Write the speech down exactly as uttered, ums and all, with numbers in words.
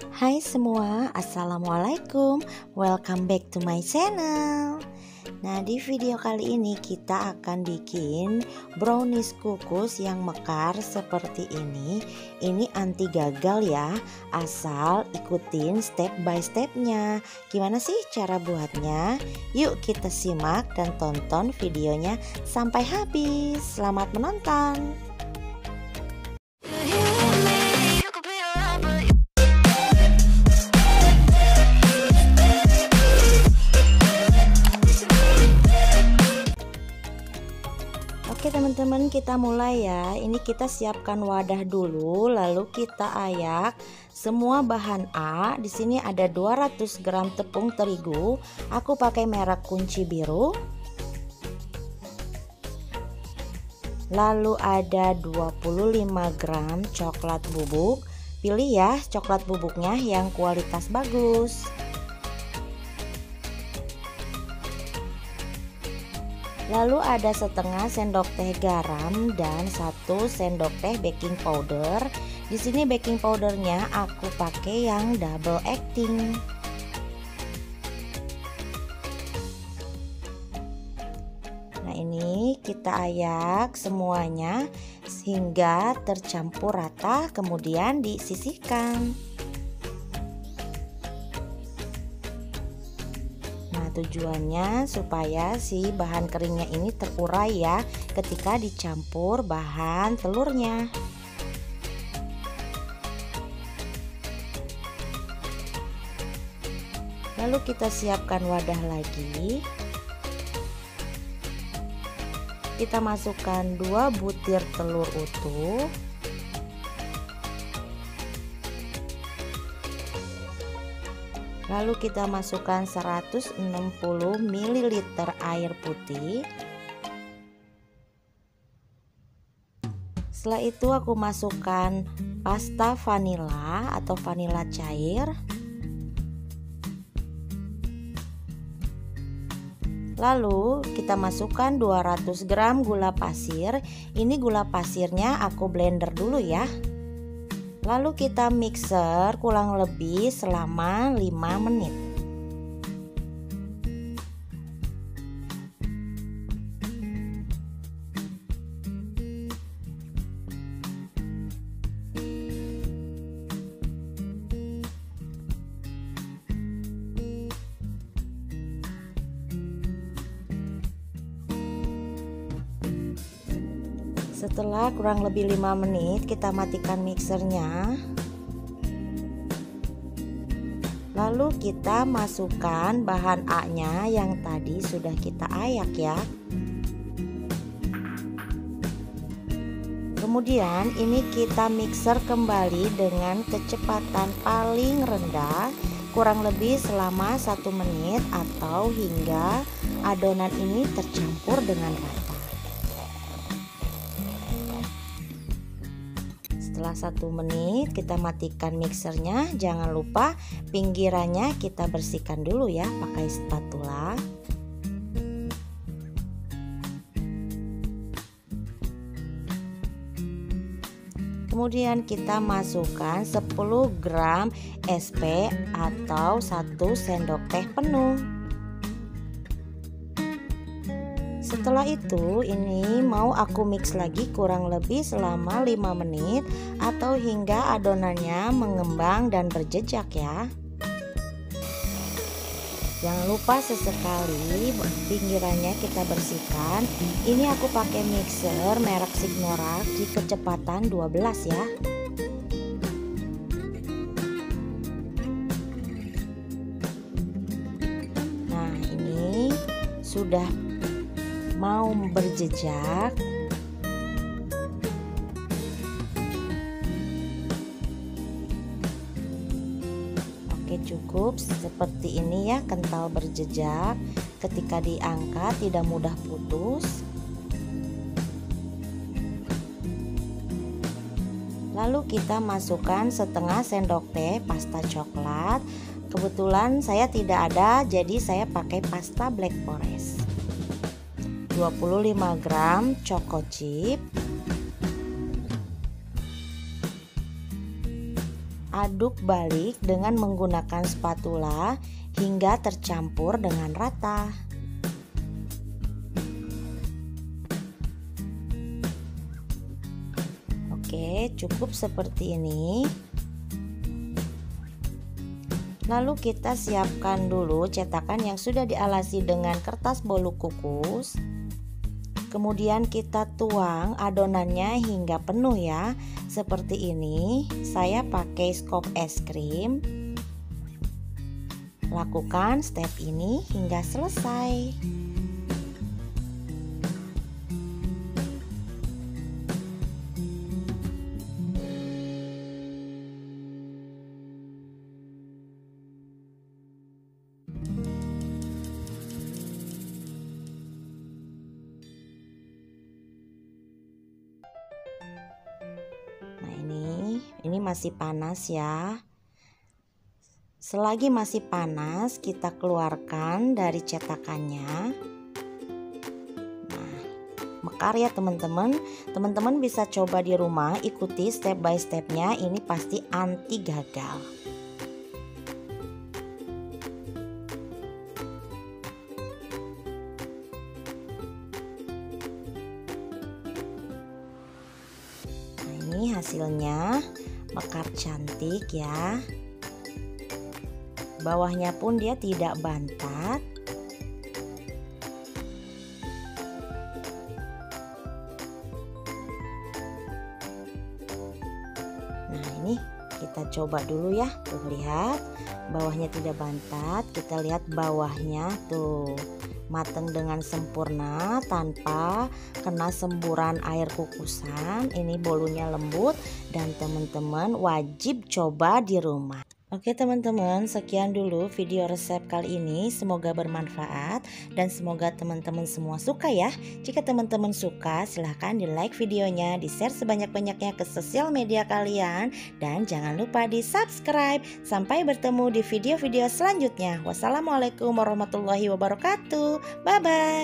Hai semua, assalamualaikum. Welcome back to my channel. Nah, di video kali ini kita akan bikin brownies kukus yang mekar seperti ini. Ini anti gagal ya, asal ikutin step by stepnya. Gimana sih cara buatnya? Yuk kita simak dan tonton videonya sampai habis. Selamat menonton. Oke teman-teman, kita mulai ya. Ini kita siapkan wadah dulu, lalu kita ayak semua bahan A. Di sini ada dua ratus gram tepung terigu. Aku pakai merek kunci biru. Lalu ada dua puluh lima gram coklat bubuk. Pilih ya coklat bubuknya yang kualitas bagus. Lalu ada setengah sendok teh garam dan satu sendok teh baking powder. Di sini baking powdernya aku pakai yang double acting. Nah, ini kita ayak semuanya sehingga tercampur rata, kemudian disisihkan. Tujuannya supaya si bahan keringnya ini terurai ya ketika dicampur bahan telurnya. Lalu kita siapkan wadah lagi. Kita masukkan dua butir telur utuh. Lalu kita masukkan seratus enam puluh mililiter air putih. Setelah itu aku masukkan pasta vanila atau vanila cair. Lalu kita masukkan dua ratus gram gula pasir. Ini gula pasirnya aku blender dulu ya. Lalu kita mixer kurang lebih selama lima menit. Setelah kurang lebih lima menit, kita matikan mixernya. Lalu kita masukkan bahan A-nya yang tadi sudah kita ayak ya. Kemudian ini kita mixer kembali dengan kecepatan paling rendah kurang lebih selama satu menit atau hingga adonan ini tercampur dengan rata. Setelah satu menit kita matikan mixernya. Jangan lupa pinggirannya kita bersihkan dulu ya pakai spatula. Kemudian kita masukkan sepuluh gram S P atau satu sendok teh penuh. Setelah itu ini mau aku mix lagi kurang lebih selama lima menit atau hingga adonannya mengembang dan berjejak ya. Jangan lupa sesekali pinggirannya kita bersihkan. Ini aku pakai mixer merek Signorak di kecepatan dua belas ya. Nah, ini sudah mau berjejak. Oke, cukup seperti ini ya, kental berjejak. Ketika diangkat tidak mudah putus. Lalu kita masukkan setengah sendok teh pasta coklat. Kebetulan saya tidak ada, jadi saya pakai pasta Black Forest. dua puluh lima gram choco chip. aduk balik dengan menggunakan spatula hingga tercampur dengan rata. Oke, cukup seperti ini. Lalu kita siapkan dulu cetakan yang sudah dialasi dengan kertas bolu kukus. Kemudian kita tuang adonannya hingga penuh ya. Seperti ini. Saya pakai scoop es krim. Lakukan step ini hingga selesai. Nah ini, ini masih panas ya. Selagi masih panas, kita keluarkan dari cetakannya. Nah, mekar ya teman-teman. Teman-teman bisa coba di rumah, ikuti step by stepnya. Ini pasti anti gagal. Ini hasilnya mekar cantik ya. Bawahnya pun dia tidak bantat. Nah ini kita coba dulu ya. Tuh lihat bawahnya tidak bantat. Kita lihat bawahnya tuh mateng dengan sempurna tanpa kena semburan air kukusan. Ini bolunya lembut dan teman-teman wajib coba di rumah. Oke teman-teman, sekian dulu video resep kali ini. Semoga bermanfaat dan semoga teman-teman semua suka ya. Jika teman-teman suka, silahkan di like videonya, di share sebanyak-banyaknya ke sosial media kalian, dan jangan lupa di subscribe. Sampai bertemu di video-video selanjutnya. Wassalamualaikum warahmatullahi wabarakatuh. Bye bye.